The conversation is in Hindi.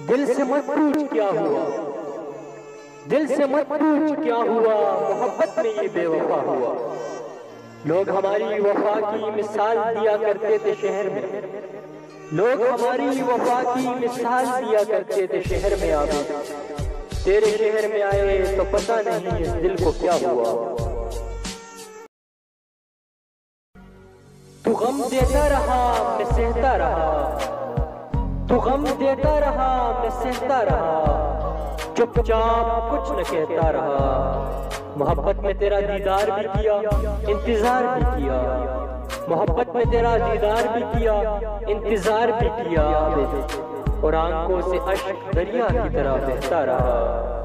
दिल से मत पूछ क्या हुआ, दिल से मत पूछ क्या हुआ, मोहब्बत में ये बेवफा हुआ। लोग हमारी वफा की मिसाल दिया करते थे शहर में, लोग हमारी वफा की मिसाल दिया करते थे शहर में। आबिद तेरे शहर में आए तो पता नहीं इस दिल को क्या हुआ। तू गम देता रहा मैं सहता रहा, तू गम देता रहा मैं सहता रहा, चुपचाप कुछ न कहता रहा। मोहब्बत में तेरा दीदार भी किया, इंतजार भी किया, मोहब्बत में तेरा दीदार भी किया, इंतजार भी किया, और आंखों से अश्क दरिया की तरह बहता रहा।